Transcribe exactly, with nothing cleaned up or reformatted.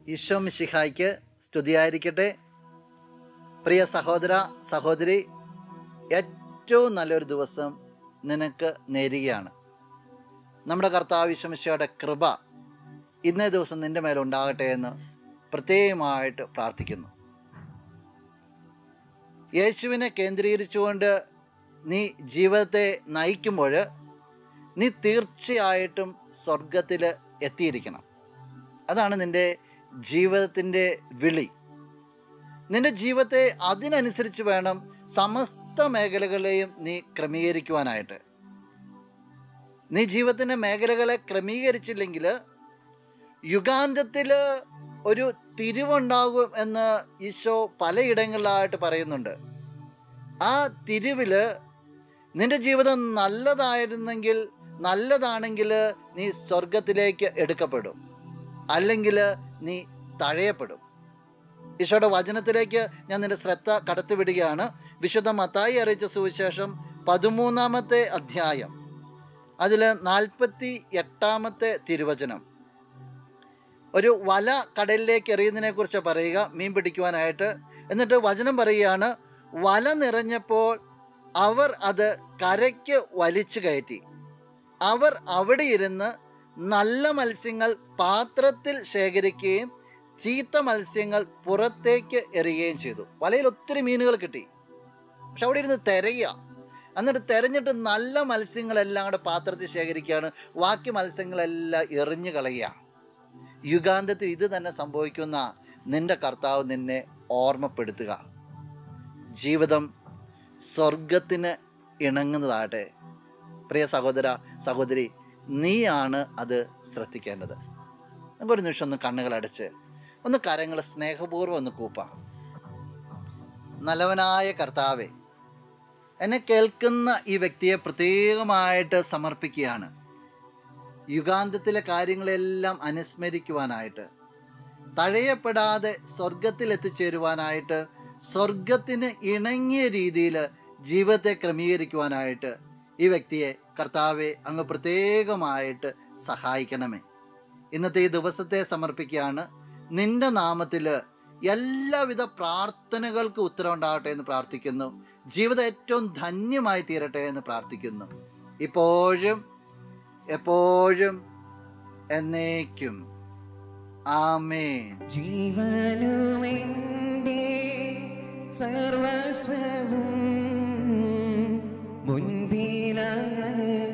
ഈശോ മിശിഹായ്ക്ക് സ്തുതിയായിരിക്കട്ടെ. പ്രിയ സഹോദര സഹോദരി, ഏറ്റവും നല്ലൊരു ദിവസം നിനക്ക് നേരുകയാണ്. നമ്മുടെ കർത്താവ് ഈശോ മിശിഹായുടെ കൃപ ഇന്നേ ദിവസം നിൻ്റെ മേലുണ്ടാകട്ടെ എന്ന് പ്രത്യേകമായിട്ട് പ്രാർത്ഥിക്കുന്നു. യേശുവിനെ കേന്ദ്രീകരിച്ചുകൊണ്ട് നീ ജീവിതത്തെ നയിക്കുമ്പോൾ നീ തീർച്ചയായിട്ടും സ്വർഗത്തിൽ എത്തിയിരിക്കണം. അതാണ് നിൻ്റെ ജീവിതത്തിൻ്റെ വിളി. നിൻ്റെ ജീവിതത്തെ അതിനനുസരിച്ച് വേണം സമസ്ത മേഖലകളെയും നീ ക്രമീകരിക്കുവാനായിട്ട്. നീ ജീവിതത്തിൻ്റെ മേഖലകളെ ക്രമീകരിച്ചില്ലെങ്കിൽ യുഗാന്തത്തിൽ ഒരു തിരിവുണ്ടാകും എന്ന് ഈശോ പലയിടങ്ങളിലായിട്ട് പറയുന്നുണ്ട്. ആ തിരിവിൽ നിൻ്റെ ജീവിതം നല്ലതായിരുന്നെങ്കിൽ നല്ലതാണെങ്കിൽ നീ സ്വർഗത്തിലേക്ക് എടുക്കപ്പെടും, അല്ലെങ്കിൽ നീ തഴയപ്പെടും. ഈശോയുടെ വചനത്തിലേക്ക് ഞാൻ നിൻ്റെ ശ്രദ്ധ കടത്തിവിടുകയാണ്. വിശുദ്ധ മത്തായി അറിയിച്ച സുവിശേഷം പതിമൂന്നാമത്തെ അധ്യായം, അതിൽ നാൽപ്പത്തി എട്ടാമത്തെ തിരുവചനം. ഒരു വല കടലിലേക്ക് എറിയുന്നതിനെ കുറിച്ച് പറയുക, മീൻ പിടിക്കുവാനായിട്ട്. എന്നിട്ട് വചനം പറയുകയാണ്, വല നിറഞ്ഞപ്പോൾ അവർ അത് കരയ്ക്ക് വലിച്ചു കയറ്റി. അവർ അവിടെ ഇരുന്ന് നല്ല മത്സ്യങ്ങൾ പാത്രത്തിൽ ശേഖരിക്കുകയും ചീത്ത മത്സ്യങ്ങൾ പുറത്തേക്ക് എറിയുകയും ചെയ്തു. വലയിൽ ഒത്തിരി മീനുകൾ കിട്ടി, പക്ഷെ അവിടെ ഇരുന്ന് തിരയുക. എന്നിട്ട് തിരഞ്ഞിട്ട് നല്ല മത്സ്യങ്ങളെല്ലാം കൂടെ പാത്രത്തിൽ ശേഖരിക്കുകയാണ്, ബാക്കി മത്സ്യങ്ങളെല്ലാം എറിഞ്ഞു കളയുക. യുഗാന്തത്തിൽ ഇത് തന്നെ സംഭവിക്കുന്ന നിന്റെ കർത്താവ് നിന്നെ ഓർമ്മപ്പെടുത്തുക. ജീവിതം സ്വർഗത്തിന് ഇണങ്ങുന്നതാകട്ടെ. പ്രിയ സഹോദര സഹോദരി, നീയാണ് അത് ശ്രദ്ധിക്കേണ്ടത്. നമുക്കൊരു നിമിഷം ഒന്ന് കണ്ണുകളടച്ച് ഒന്ന് കരങ്ങൾ സ്നേഹപൂർവ്വം ഒന്ന് കൂപ്പാം. നല്ലവനായ കർത്താവേ, എന്നെ കേൾക്കുന്ന ഈ വ്യക്തിയെ പ്രത്യേകമായിട്ട് സമർപ്പിക്കുകയാണ്. യുഗാന്തത്തിലെ കാര്യങ്ങളെല്ലാം അനുസ്മരിക്കുവാനായിട്ട്, തഴയപ്പെടാതെ സ്വർഗത്തിൽ എത്തിച്ചേരുവാനായിട്ട്, സ്വർഗത്തിന് ഇണങ്ങിയ രീതിയിൽ ജീവിതത്തെ ക്രമീകരിക്കുവാനായിട്ട് ഈ വ്യക്തിയെ കർത്താവെ അങ്ങ് പ്രത്യേകമായിട്ട് സഹായിക്കണമേ. ഇന്നത്തെ ഈ ദിവസത്തെ സമർപ്പിക്കുകയാണ്. നിന്റെ നാമത്തിൽ എല്ലാവിധ പ്രാർത്ഥനകൾക്ക് ഉത്തരവുണ്ടാകട്ടെ എന്ന് പ്രാർത്ഥിക്കുന്നു. ജീവിതം ഏറ്റവും ധന്യമായി തീരട്ടെ എന്ന് പ്രാർത്ഥിക്കുന്നു. ഇപ്പോഴും എപ്പോഴും എന്നേക്കും. ആമേൻ. ജീവനുമെന്റെ സർവസ്വവും മുൻപിലാണ്